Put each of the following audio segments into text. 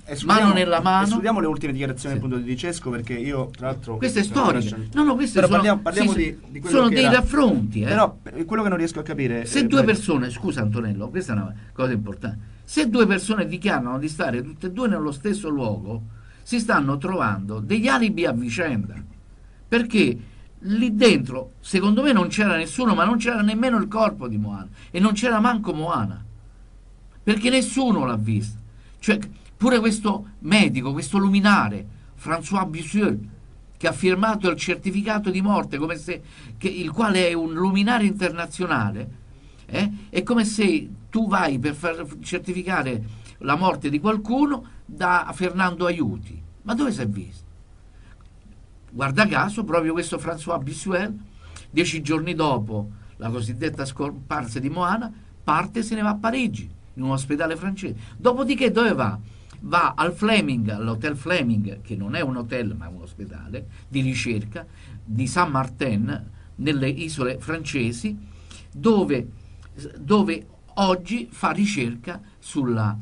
mano nella mano. Escludiamo le ultime dichiarazioni appunto di Cesco, perché io tra l'altro questa è storia. No, queste però sono, parliamo di quello sono che dei era. raffronti. Però quello che non riesco a capire, se due persone, scusa Antonello, questa è una cosa importante, se due persone dichiarano di stare tutte e due nello stesso luogo, si stanno trovando degli alibi a vicenda, perché lì dentro secondo me non c'era nessuno, ma non c'era nemmeno il corpo di Moana e non c'era manco Moana, perché nessuno l'ha vista. Cioè, pure questo medico, questo luminare, François Bussieux, che ha firmato il certificato di morte, come se, il quale è un luminare internazionale, è come se tu vai per far certificare la morte di qualcuno da Fernando Aiuti. Ma dove si è visto? Guarda caso, proprio questo François Bussieux, 10 giorni dopo la cosiddetta scomparsa di Moana, parte e se ne va a Parigi, in un ospedale francese. Dopodiché dove va? Va al Fleming, all'hotel Fleming, che non è un hotel ma è un ospedale di ricerca di Saint-Martin nelle isole francesi, dove oggi fa ricerca sulla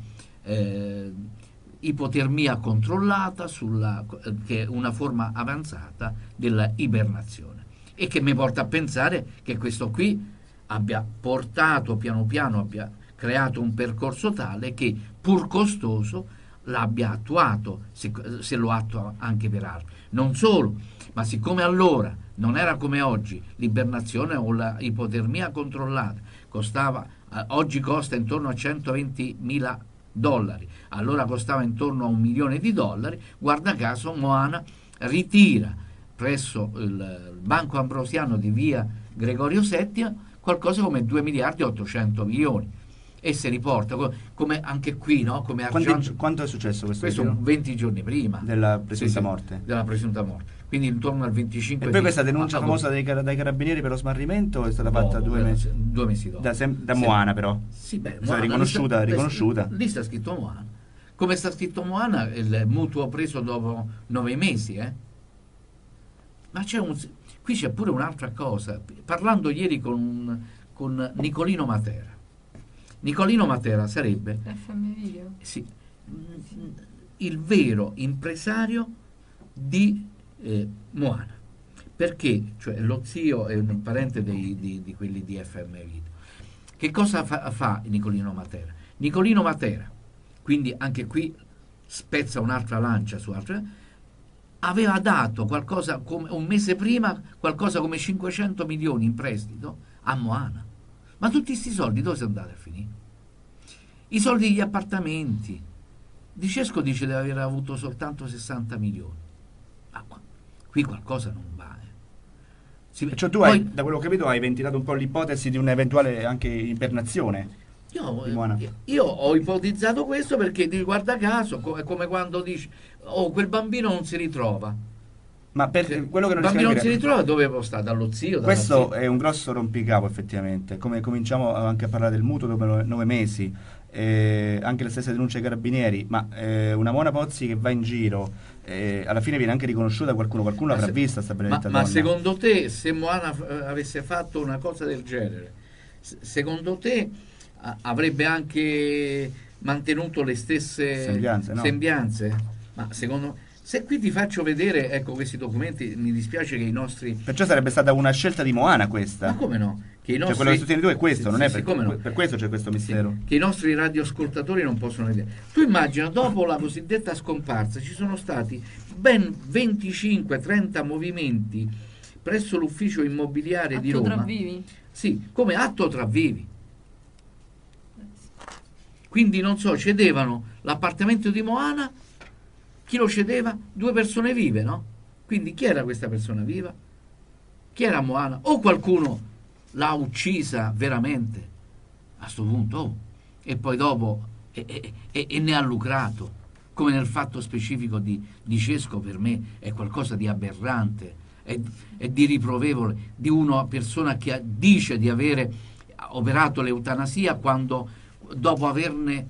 ipotermia controllata, che è una forma avanzata della ibernazione, e che mi porta a pensare che questo qui abbia portato piano piano, abbia creato un percorso tale che, pur costoso, l'abbia attuato, se lo attua anche per altri. Non solo, ma siccome allora non era come oggi l'ibernazione o la ipotermia controllata oggi costa intorno a $120.000, allora costava intorno a $1 milione, guarda caso Moana ritira presso il Banco Ambrosiano di via Gregorio VII qualcosa come 2.800.000.000 e se riporta come anche qui, no? Come quanto è successo questo 20 giorni prima della presunta morte, quindi intorno al 25. E poi questa denuncia famosa dai carabinieri per lo smarrimento è stata fatta 2 mesi dopo da Moana, però sì, beh, Moana, riconosciuta. Lì sta scritto Moana, come sta scritto Moana, il mutuo preso dopo 9 mesi, ma qui c'è pure un'altra cosa, parlando ieri con Nicolino Matera. Nicolino Matera sarebbe FM Video? Sì, il vero impresario di Moana, perché cioè lo zio è un parente di quelli di FM Video. Che cosa fa Nicolino Matera? Nicolino Matera, quindi anche qui spezza un'altra lancia su altre, aveva dato qualcosa come un mese prima, qualcosa come 500 milioni in prestito a Moana. Ma tutti questi soldi dove sono andati a finire? I soldi degli appartamenti. Di Cesco dice di aver avuto soltanto 60 milioni. Ma qui qualcosa non va. Cioè tu hai, da quello che vedo, hai ventilato un po' l'ipotesi di un'eventuale anche ibernazione. Io ho ipotizzato questo perché, guarda caso, è come quando dici quel bambino non si ritrova. Ma per quello che non bambino non si ritrova, dove può stare? Dallo zio? Questo è un grosso rompicapo, effettivamente. Come cominciamo anche a parlare del mutuo dopo 9 mesi, anche le stesse denunce ai carabinieri, ma una Mona Pozzi che va in giro, alla fine viene anche riconosciuta, qualcuno l'avrà vista sta benedetta donna. Ma secondo te, se Moana avesse fatto una cosa del genere, secondo te avrebbe anche mantenuto le stesse sembianze? Ma secondo se qui ti faccio vedere, ecco, questi documenti, mi dispiace che i nostri... Perciò sarebbe stata una scelta di Moana questa? Ma come no? Che i nostri... Cioè quello che sostieni tu è questo, non è no? Per questo c'è questo mistero. Che i nostri radioascoltatori non possono vedere. Tu immagina, dopo la cosiddetta scomparsa, ci sono stati ben 25-30 movimenti presso l'ufficio immobiliare di Roma. Atto tra vivi? Sì, come atto tra vivi. Quindi, non so, cedevano l'appartamento di Moana. Chi lo cedeva? 2 persone vive, no? Quindi chi era questa persona viva? Chi era Moana? O qualcuno l'ha uccisa veramente a sto punto, e poi dopo e ne ha lucrato, come nel fatto specifico di Cesco. Per me è qualcosa di aberrante, è di riprovevole, di una persona che dice di avere operato l'eutanasia quando dopo averne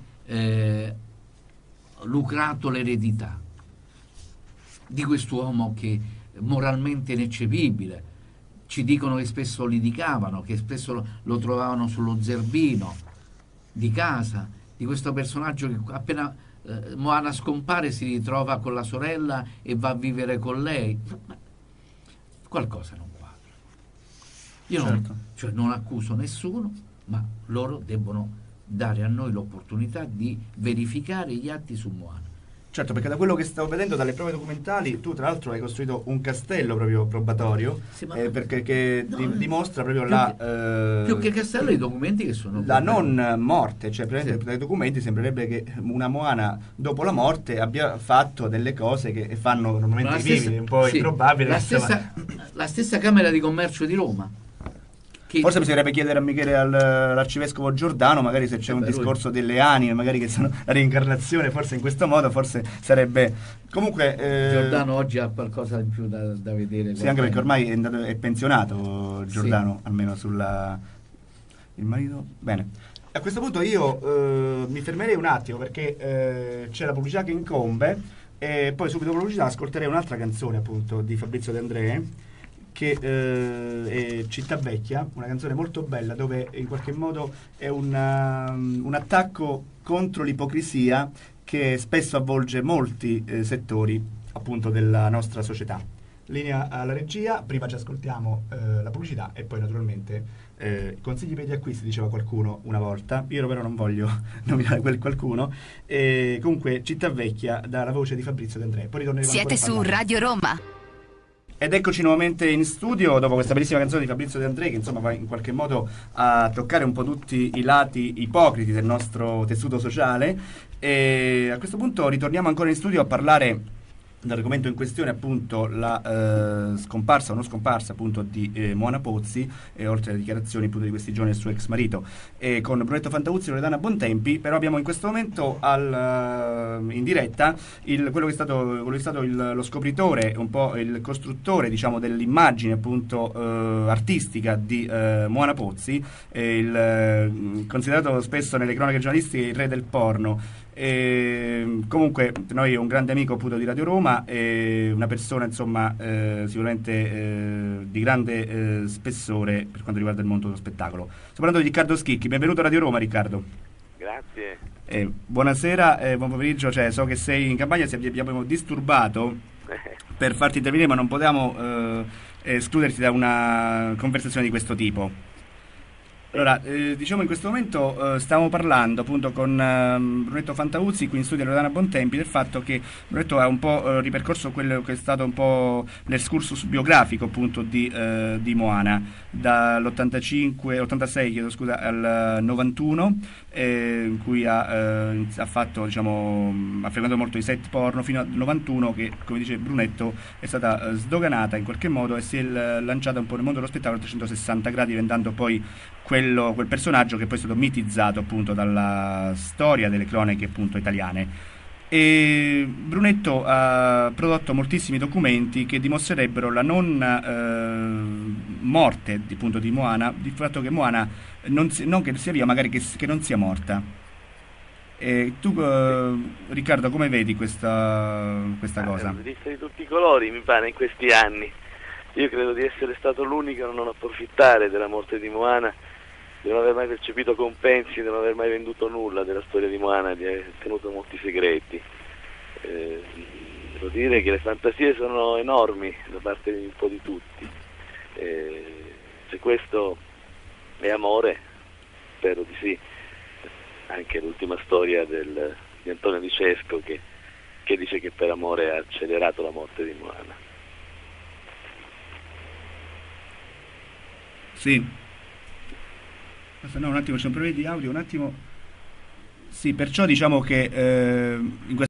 lucrato l'eredità di quest'uomo che moralmente ineccepibile. Ci dicono che spesso litigavano, che spesso lo trovavano sullo zerbino di casa, di questo personaggio che appena Moana scompare, si ritrova con la sorella e va a vivere con lei. Ma qualcosa non quadra. Io Certo. cioè, non accuso nessuno, ma loro debbono dare a noi l'opportunità di verificare gli atti su Moana. Certo, perché da quello che stavo vedendo dalle prove documentali, tu tra l'altro hai costruito un castello proprio probatorio, Sì, ma perché che no, dimostra proprio più che castello, i documenti che sono la proprio- non morte, cioè Sì. praticamente dai documenti sembrerebbe che una Moana dopo la morte abbia fatto delle cose che fanno Ma normalmente la i stessa, vivi, è un po' sì, improbabile. Insomma. la stessa Camera di Commercio di Roma, che Forse bisognerebbe chiedere a Michele, all'arcivescovo Giordano, magari se c'è un beh, lui- discorso delle anime, magari che sono la reincarnazione, forse in questo modo, forse sarebbe... Comunque... Giordano oggi ha qualcosa in più da vedere. Sì, anche perché ormai è pensionato Sì. Giordano, almeno sulla... Il marito... Bene. A questo punto io mi fermerei un attimo perché c'è la pubblicità che incombe e poi subito dopo la pubblicità ascolterei un'altra canzone appunto di Fabrizio De André che è Città Vecchia, una canzone molto bella dove in qualche modo è un attacco contro l'ipocrisia che spesso avvolge molti settori appunto della nostra società. Linea alla regia, prima ci ascoltiamo la pubblicità e poi naturalmente consigli per gli acquisti, diceva qualcuno una volta, io però non voglio nominare quel qualcuno. Comunque Città Vecchia dalla voce di Fabrizio De André. Poi ritorneremo Siete ancora a su parlare. Radio Roma. Ed eccoci nuovamente in studio dopo questa bellissima canzone di Fabrizio De André che insomma va in qualche modo a toccare un po' tutti i lati ipocriti del nostro tessuto sociale e a questo punto ritorniamo ancora in studio a parlare dell'argomento in questione appunto la scomparsa o non scomparsa appunto di Moana Pozzi e oltre alle dichiarazioni appunto di questi giorni del suo ex marito e con Brunetto Fantavuzzi e Loredana Bontempi però abbiamo in questo momento in diretta quello che è stato lo scopritore un po' il costruttore diciamo dell'immagine appunto artistica di Moana Pozzi considerato spesso nelle cronache giornalistiche il re del porno. Comunque noi un grande amico appunto di Radio Roma e una persona insomma sicuramente di grande spessore per quanto riguarda il mondo dello spettacolo. Sto parlando di Riccardo Schicchi, benvenuto a Radio Roma Riccardo. Grazie. Buonasera, buon pomeriggio, cioè, so che sei in campagna, ti abbiamo disturbato per farti intervenire ma non potevamo escluderti da una conversazione di questo tipo. Allora, diciamo in questo momento stiamo parlando appunto con Brunetto Fantavuzzi qui in studio Loredana Bontempi del fatto che Brunetto ha un po' ripercorso quello che è stato un po' l'escursus biografico appunto di Moana dall'86 chiedo scusa al 91 in cui ha fatto diciamo ha frequentato molto i set porno fino al 91 che come dice Brunetto è stata sdoganata in qualche modo e si è lanciata un po' nel mondo dello spettacolo a 360 gradi diventando poi quel personaggio che poi è stato mitizzato appunto dalla storia delle cronache appunto italiane. E Brunetto ha prodotto moltissimi documenti che dimostrerebbero la non morte appunto di Moana, il fatto che Moana non che sia viva, magari che non sia morta. E tu Riccardo come vedi questa cosa? Vista di tutti i colori mi pare in questi anni. Io credo di essere stato l'unico a non approfittare della morte di Moana, di non aver mai percepito compensi, di non aver mai venduto nulla della storia di Moana, di aver tenuto molti segreti. Devo dire che le fantasie sono enormi da parte di un po' di tutti. Se questo è amore, spero di sì. Anche l'ultima storia di Antonio Di Cesco che dice che per amore ha accelerato la morte di Moana. Sì. No, un attimo, c'è un problema di audio, un attimo. Sì, perciò diciamo che in questo